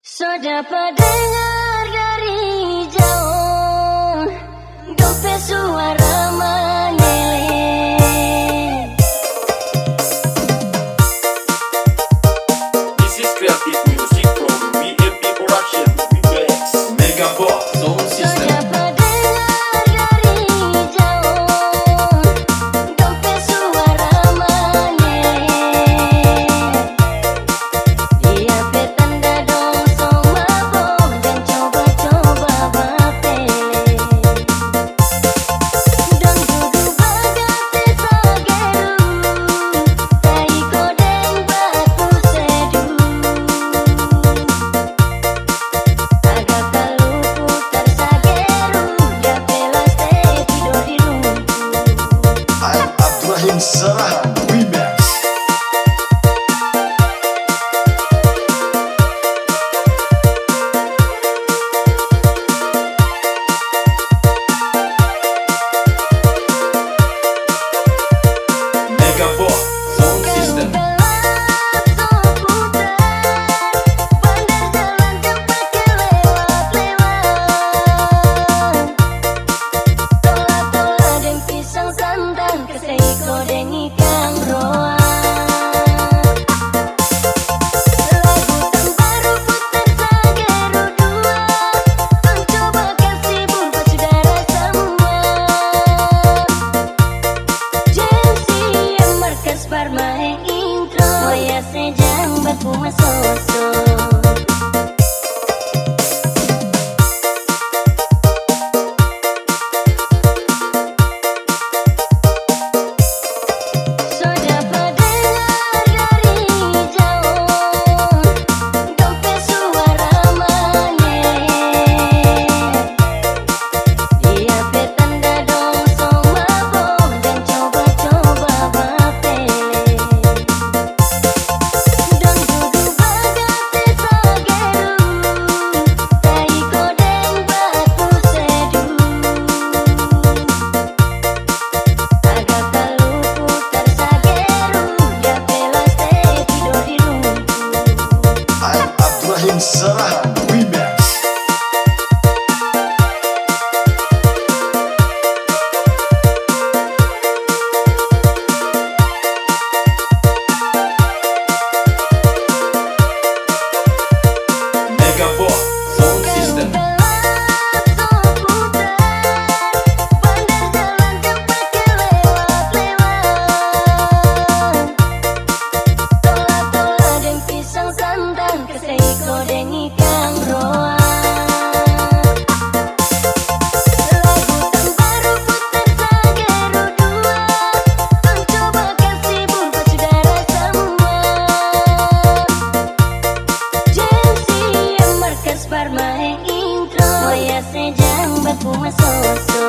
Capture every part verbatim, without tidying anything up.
Sudah pendengar dari jauh, dope suara meneleh. This is creative music from B M P Production. Remix Mega Box Sound System. Sudah pendengar dari jauh, dope suara meneleh. Dia petanda dong song mabok dan coba-coba bapele. Dan dudu bagate Sageru, tai kodeng batu sedu. Agar tak lupa Sageru, dia pelas teh tidur di rumput. I'm Abdurrahim Sarah Remix. Mega Box Sound System. Gelap sok putar, bandar jalan cepat kelewat-lewat. Tola-tola deng pisang santan, keseiko deng ikan roa. Lagu Terbaru putar Sageru dua, mencoba kasih bumpa saudara semua. Jensi yang markas parmae intro, Wayase jang baku masoso. Sudah pendengar dari jauh, dope suara meneleh. Dia petanda dong song mabok dan coba-coba bapele. Dan dudu bagate Sageru, tai kodeng batu sedu. Agar tak lupa Sageru, dia pelas teh tidur di rumput. I'm Abdurrahim Sarah Remix. Mega Box Sound System. Gelap sok putar, bandar jalan cepat kelewat-lewat. Tola-tola deng pisang santan, keseiko deng ikan roa. Lagu Terbaru putar Sageru dua, mencoba kasih bumpa saudara semua. Jensi yang markas parmae intro, Wayase jang baku masoso.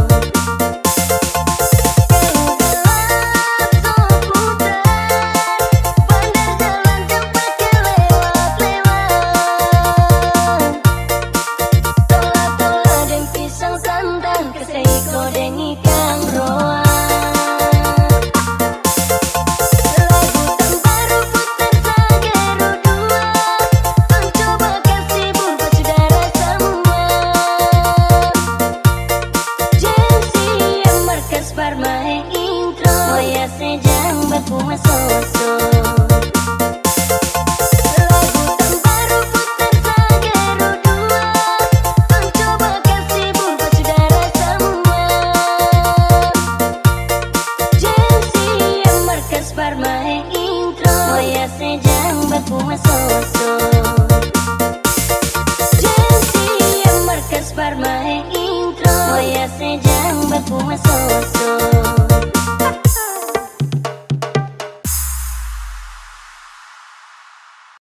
Gelap sok putar, bandar jalan cepat kelewat-lewat. Tola-tola deng pisang santan, keseiko deng ikan roa. Lagu Terbaru putar Sageru dua, mencoba kasih bumpa saudara semua. Jensi yang markas parmae intro, Wayase jang baku masoso. Lagu Terbaru putar Sageru dua, mencoba kasih bumpa saudara semua. Jensi yang markas parmae intro, Wayase jang baku masoso. Jensi yang markas parmae intro, Wayase jang baku masoso.